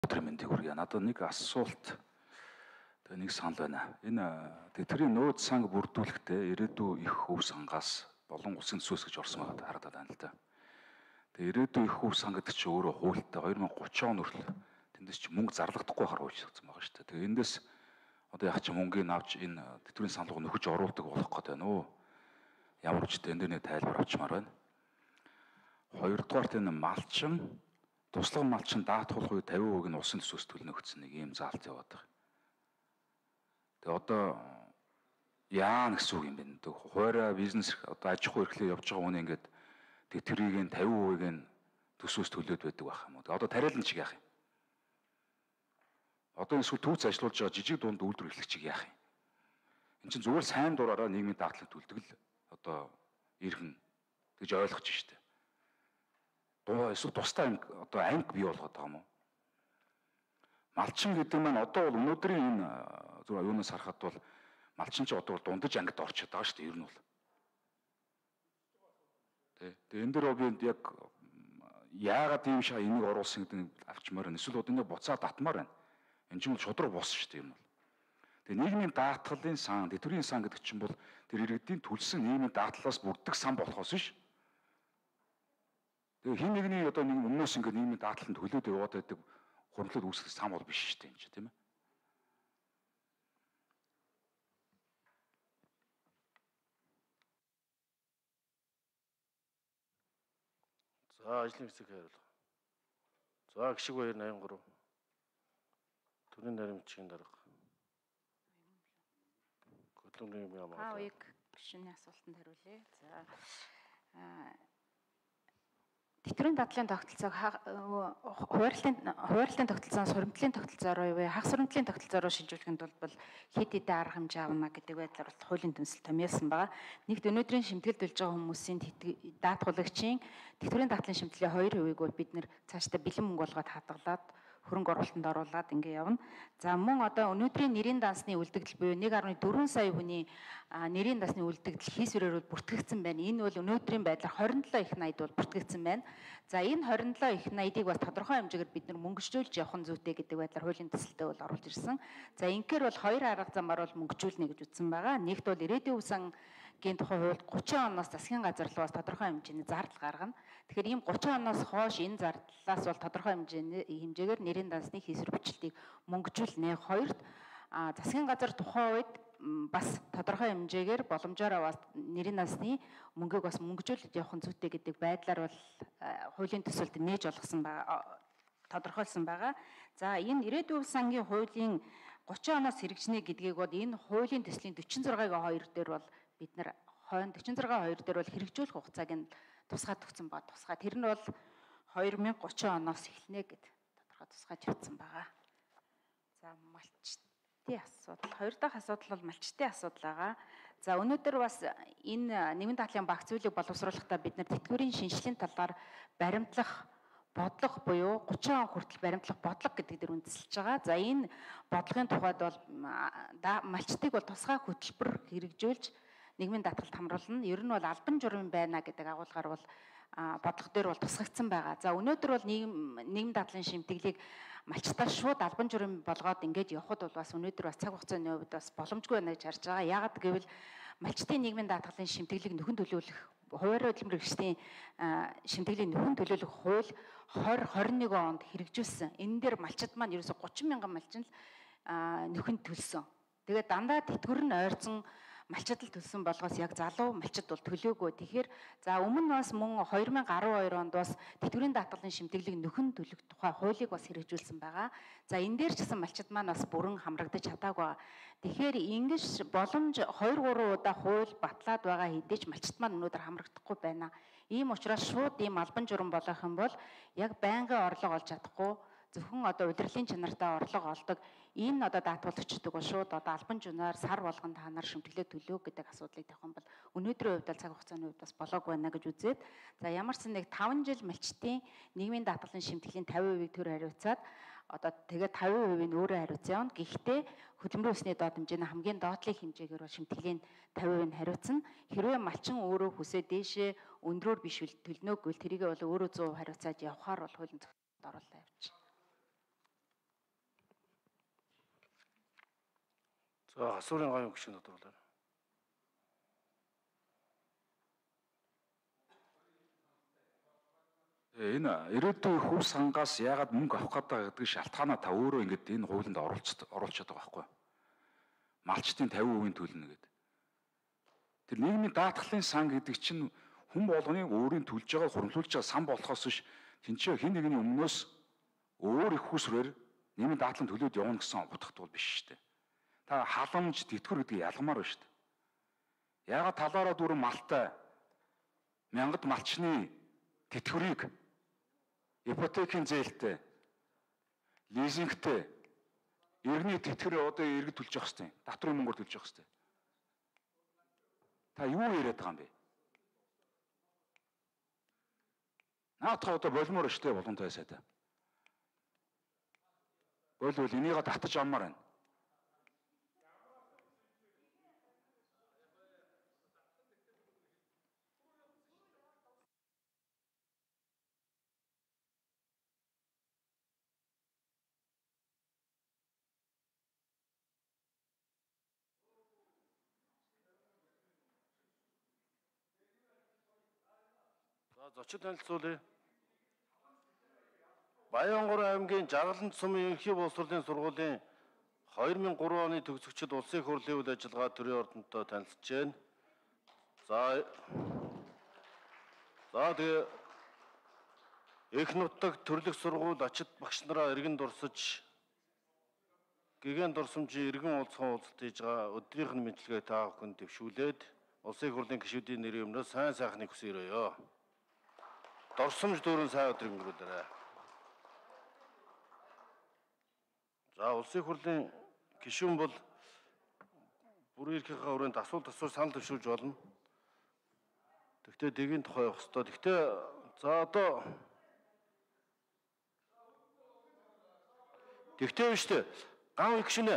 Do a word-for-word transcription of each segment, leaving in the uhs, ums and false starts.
өдрийн мэндийг хүргэе. Надад нэг асуулт тэгээ нэг санал байна. Энэ тэтгэврийн нөөц санг бүрдүүлэхдээ ирээдүйн их хөв сангаас болон улсын төсөөс гэж орсон байгаад харагдаад байна л да. Тэгээ ирээдүйн их хөв сан гэдэг чинь өөрөө хуультай две тысячи тридцать он хүртэл тэндээс чи мөнгө зарлагдахгүй хараа үйлчлэгдсэн байгаа шүү дээ. Тэгээ эндээс одоо яг чи мөнгөний авч энэ тэтгэврийн саналгыг нөхөж оруулдаг болох гэдэг байна уу? Ямар ч энэ дээр нэг тайлбар авчмаар байна. Хоёрдугаарт энэ малчин туслах малчин даатгуулах үе пятьдесят процент нь улсын төсөөс төлнө гэсэн нэг ийм заалт яваад байгаа. Тэгээ одоо яа гэсэн үг юм бэ? Тэг хуурай бизнес одоо аж ахуй эрхлээ явж байгаа хүн ингээд тэтгэврийг нь пятьдесят процент нь төсөөс төлөөд байдаг байх юм уу? Тэгээ одоо тариалан чиг яах юм? Одоо энэ эсвэл түүц ажиллуулж байгаа жижиг дунд үйлдвэр эрхлэгчийг яах юм? Энд чинь зүгээр сайн дураараа нийгмийн даатгалыг төлдөг л одоо иргэн гэж ойлгож штэ. Дуу эсвэл тустай анги одоо анги бий болгоод байгаа юм уу? Малчин гэдэг маань одоо бол өнөөдрийн энэ зүгээр юунаас харахад бол малчин ч одоо дундаж ангид орчод байгаа шүү дээ ер нь бол. Тэ. Тэгээ энэ дээр би яг яагаад ийм шаа энийг оруулсан гэдэг нь авчмаар байна. Эсвэл одоо энийг буцаад татмаар байна. Энэ чинь бол шудраг бос шүү дээ ер нь бол. Тэгээ нийгмийн даатгалын сан, тэтгэврийн сан гэдэг чинь бол тэр иргэдийн төлсөн нийгмийн даатгалаас бүрддэг сан болохоос биш. Тэгээ хин нэгний одоо нэг өмнөөс ингээд нийгмийн даатгаланд төлөөд яваад байдаг хуримтлал үүсгэх сан бол биш шүү дээ энэ чинь тийм ээ. За ажлын хэсэг хариулга. За гişиг баяр восемьдесят три. Төрийн наримчгийн дарга. Хөдөлмөрийн яам аа. Аа уяг гишүүний асуултанд хариулъя. За тэтгэврийн дадлын тогтолцоог хуваарлын хуваарлын тогтолцоос хуримтлалын тогтолцоо руу юу хагас хуримтлалын тогтолцоо руу шилжүүлэхэд бол хэд хэдэн арга хэмжээ авна гэдэг байдлаар бол хуулийн төсөл томьёолсон байгаа. Нэгд өнөөдрийн шимтгэлд болж байгаа хүмүүсийн даатгуулагчийн тэтгэврийн дадлын шимтгэлийн хоёр хувийг бол бид нэр цаашдаа бэлэн мөнгө болгоод хадгалаад хөрөнгө оруулалтанд оруулаад ингэ явна. За мөн одоо өнөөдрийн нэрийн дансны үлдэгдэл буюу нэг гаруй дөрвөн сая хүний нэрийн дансны үлдэгдэл хийсвэрээр бол бүртгэгдсэн байна. Энэ бол өнөөдрийн байдлаар хорин долоо их найд бол бүртгэгдсэн байна. За энэ хорин долоо их найдыг бас тодорхой хэмжээгээр бид нар мөнгөжүүлж явах нь зүйтэй гэдэг байдлаар хуулийн төсөлтөд бол оруулж ирсэн. За инхээр бол хоёр арга замаар бол мөнгөжүүлнэ гэж үзсэн байгаа. Нэгт бол ирээдүйн үсэн гийн тухай хууль тридцать оноос засгийн газар руу бас тодорхой хэмжээний зардал гаргана. Тэгэхээр ийм тридцать оноос хойш энэ зардлаас бол тодорхой хэмжээний хэмжээгээр нэрийн дансны хийсвэр бичлэлтийг мөнгөжүүлнэ. Хоёрт засгийн газар тухайн үед бас тодорхой хэмжээгээр боломжоор бас нэрийн дансны мөнгөийг бас мөнгөжүүлж явах нь зүйтэй гэдэг байдлаар бол хуулийн төсөлд нээж олгосон байгаа тодорхойлсон байгаа. За энэ ирээдүйн сангийн хуулийн тридцать оноос хэрэгжинэ гэдгийг бол энэ хуулийн төслийн четырнэ зургийн хоёр дээр бол бид нар хойно четырнэ зургийн хоёр дээр бол хэрэгжүүлэх хугацааг нь тусгаад өгсөн ба тусгаа тэр нь бол две тысячи тридцать оноос эхэлнэ гэд тодорхой тусгаж явсан байгаа. За малчтын асуудал. Хоёр дахь асуудал бол малчтын асуудал байгаа. За өнөөдөр бас энэ нийгмийн даатгалын багц зүйлийг боловсруулахдаа бид нар тэтгэврийн шинжилгээний талаар баримтлах бодлого буюу тридцать он хүртэл баримтлах бодлого гэдэг дээр үндэслэж байгаа. За энэ бодлогын тухайд бол малчтыг бол тусгай хөтөлбөр хэрэгжүүлж нийгмийн даатгалд хамруулна. Ер нь бол албан журам байна гэдэг агуулгаар бол бодлого дээр бол тусгагдсан байгаа. За өнөөдөр бол нийгэм нийгмийн даатгалын шимтгэлийг малчтаас шууд албан журам болгоод ингэж явхад бол бас өнөөдөр бас цаг хугацааны хувьд бас боломжгүй байна гэж харж байгаа. Яагаад гэвэл малчтын нийгмийн даатгалын шимтгэлийг нөхөн төлөөлөх хуваарь хөдөлмөр эрхчдийн шимтгэлийг нөхөн төлөөлөх хууль две тысячи двадцать one онд хэрэгжүүлсэн. Энэ дээр малчид маань ерөөсө тридцать мянган малчин л нөхөн төлсөн. Тэгээд дандаа тэтгэвэр нь ойрцон малчид л төлсөн болгоос яг залуу малчид бол төлөөгүй. Тэгэхээр за өмнө бас мөн две тысячи twelve онд бас тэтгэврийн даатгалын шимтгэлийг нөхөн төлөх тухай хуулийг бас хэрэгжүүлсэн байгаа. За энэ дээр ч гэсэн малчид маань бас бүрэн хамрагдаж чадаагүй. Тэгэхээр ингэж боломж two three удаа хууль батлаад байгаа хэдий ч малчид маань өнөөдөр хамрагдахгүй байна. Ийм учраас шууд ийм албан журам болох юм бол яг байнгын орлого олж чадахгүй зөвхөн одоо удирдлын чанартай орлого олдог энэ одоо даатгуулагчдаг бол шууд одоо албан журмаар сар болгон та нар шимтгэлээ төлөө гэдэг асуудлыг тавих юм бол өнөөдрийн хувьд цаг хугацааны хувьд бас болоог байна гэж үзээд за ямар ч нэг таван жил малчтын нийгмийн даатгалын шимтгэлийн fifty percent-ийг төр хариуцаад одоо тэгээд fifty percent нь өөрөө хариуцсан явна. Гэхдээ хөдөлмөрийн өсний доод хэмжээний хамгийн доотлын хэмжээгээр бол шимтгэлийн fifty percent нь хариуцсан. Хэрвээ малчин өөрөө хүсээ дээшээ өндрөөр биш төлнөөгүй тэрийг бол өөрөө one hundred percent хариуцаад явахаар бол хуулийн зөвшөөрөлд оруулаад явж. За асуурын гавь гүшиг тодруулаа. Энэ ирээдүйн хөв сангаас яагаад мөнгө авах гэдэг гэдэг шалтгаанаа та өөрөө ингэж энэ хуулинд оруулж оруулчихад байгаа байхгүй юу? Малчтын пचास процент төлнө гэдэг. Тэр нийгмийн даатгалын сан гэдэг чинь хүн болгоны өөрийн төлж байгаа хуримлуулж байгаа сан болохоос биш тэнцээ хин нэгний өмнөөс өөр их хүсрээр нийгмийн даатгалын төлөөд явна гэсэн утгатай бол биш шүү дээ. Та халамж тэтгэр гэдгийг ялгамаар байна шүү дээ. Яагаад талаараа дүүрэн малтай мянгад малчны тэтгэврийг ипотекийн зээлтэй лизингтэй иргэний тэтгэврээ одоо иргэд төлж явах хэрэгтэй. Татврын мөнгөөр төлж явах хэрэгтэй. Та юу яриад байгаа юм бэ? Наадах одоо болмоор штэ болгонтой сайдаа. Болвол энийгээ татаж аммаар байна. За зочид танилцуулъя. Баянгур аймгийн Жаргалант сумын ерөнхий боловсролын сургуулийн две тысячи три оны төгсөгчид улсын их хурлын үйл ажиллагаа төрийн ордонтой танилцж байна. За За тэгээ их нутаг төрлөх сургууль ачид багш нараа иргэн дурсаж гигэн дурсамжийн иргэн уулзсан уулзалт хийж байгаа өдрийнх нь мэдлэгээ та бүхэнд дэвшүүлээд улсын их хурлын гишүүдийн нэрийн өмнөөс сайн сайхныг хүсээрээ. Дурсамж дүүрэн сайн өдөр өнгөрүүлээрэй. За улсын их хурлын гишүүн бол бүрэн эрхийнхээ хүрээнд асуулт асууж санал төвшүүлж болно. Тэгтээ дэгийн тухай явах хэрэгтэй. Тэгтээ за одоо Тэгтээ биш үү? Гав их гишүүнэ.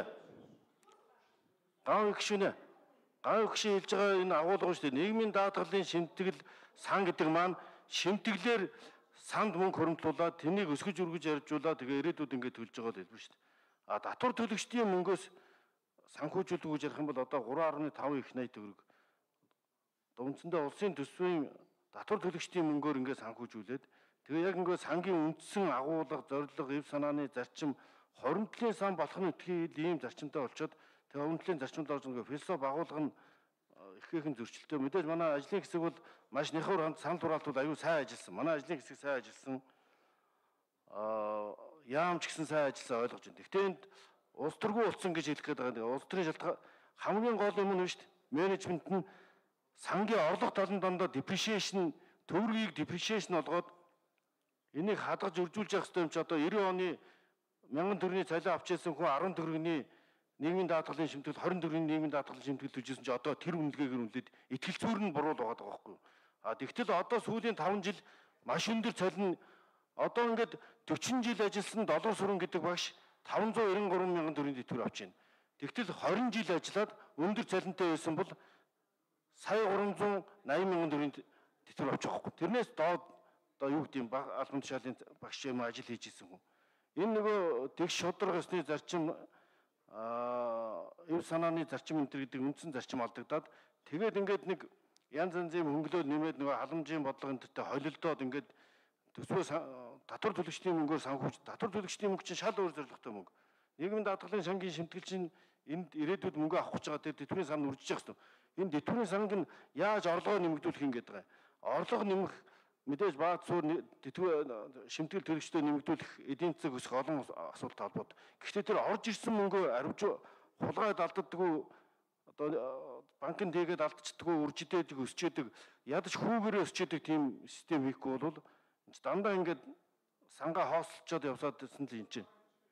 Гав их гишүүнэ. Гав их гишүүн хэлж байгаа энэ агуулга шүү дээ. Нийгмийн даатгалын шимтгэл сан гэдэг маань шимтгэлээр санд мөнгө хөрөмтлүүлээд тэнийг өсгөж үргэж ярьжуулаад тэгээ ирээдүйд ингээд төлж байгаа л хэлбэр шүү дээ. А татвар төлөгчдийн мөнгөөс санхүүжүүлдэг гэж ярих юм бол одоо три фаصلة пять их найт төгрөг. Дундсандаа улсын төсвийн татвар төлөгчдийн мөнгөөр ингээд санхүүжүүлээд тэгээ яг ингээд сангийн үндсэн агуулга, зорилго, эв санааны зарчим, хоримтлын сан болох нь этхий ийм зарчимтай болчоод тэгээ хоримтлын зарчимд орж ингээд философи агуулга нь ихээхэн зөрчилтэй. Мэдээж манай ажлын хэсэг бол маш нэхур ханд санал хураалт бол аюу сайн ажилласан. Манай ажлын хэсэг сайн ажилласан. Аа яамч гэсэн сайн ажилласан ойлгож байна. Гэхдээ энд улс төргүй болсон гэж хэлэх гээд байгаа. Улс төрийн шалтгаан хамгийн гол юм нь шүү дээ. Менежмент нь сангийн орлого талын дандаа depreciation, төгрөгийг depreciation болгоод энийг хадгаж үржүүлж явах хэрэгтэй юм чи одоо девяносто оны мянган төгрөгийн цалин авч ирсэн хүн десять төгрөгийн нийгмийн даатгалын шимтгэл двадцать төгрөгийн нийгмийн даатгалын шимтгэл төжсэн чи одоо тэр үнэлгээгээр үнэлээд итгэл зүйр нь буруу байгаа байхгүй юу? А тэгтэл одоо сүүлийн таван жил маш өндөр цалин одоо ингээд forty жил ажилласан доллар сүрэн гэдэг багш five hundred ninety-three мянган төгрөгийн тэтгэвэр авч байна. Тэгтэл twenty жил ажиллаад өндөр цалинтай байсан бол сая three hundred eighty мянган төгрөгийн тэтгэвэр авч байгаа байхгүй. Тэрнээс доод одоо юу гэдэг юм баг албан тушаалын багш юм ажил хийж исэн хүн. Энэ нөгөө тэгш шудраг ёсны зарчим аа эв санааны зарчим энэ гэдэг үндсэн зарчим алдагдаад тэгээд ингээд нэг янз янзын хөнгөлөд нэмээд нөгөө халамжийн бодлогын төтө холилдоод ингээд төсвөө татвар төлөгчдийн мөнгөөр санхүүж татвар төлөгчдийн мөнгө чинь шал өөр зорилготой мөнгө. Нийгмийн даатгалын сангийн шимтгэл чинь энд ирээдүйд мөнгө авах гэж байгаа тэр тэтгэврийн сан үржиж явах хэрэгтэй. Энэ тэтгэврийн санг нь яаж орлогоо нэмэгдүүлэх юм гэдэг байгаа. Орлого нэмэх мэдээж баад суур тэтгэвэр шимтгэл төлөгчдөө нэмэгдүүлэх эдийн засаг өсөх олон асуудалтай холбоотой. Гэхдээ тэр орж ирсэн мөнгөө аривж хулгайд алддаггүй одоо банкнд тэгээд алдчихдаггүй үржидээдэг өсчээдэг ядаж хүүгээрээ өсчээдэг тийм систем хийхгүй бол дандаа ингээд сангаа хоосолцоод явсаад гэсэн л юм чинь.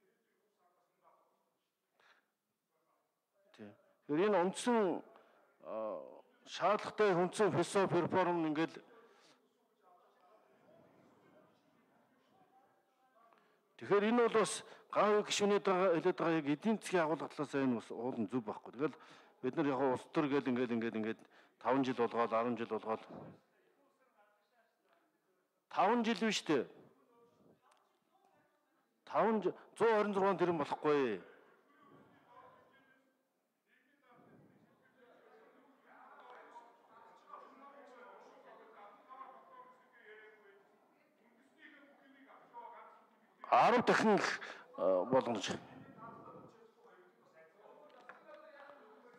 Тийм. Тэгэхээр энэ үндсэн шаардлагатай хүнсэн философи реформ ингээд тэгэхээр энэ бол бас гав гишүүнээд байгаа хэлээд байгаа яг эдийн засгийн агуулга талаас энэ бас уулын зүв байхгүй. Тэгэл бид нар яг улс төр гэл ингээд ингээд ингээд five жил болгоод ten жил болгоод five жил биш үү? five one twenty-six тэрэн болохгүй. арав дахин их болгоно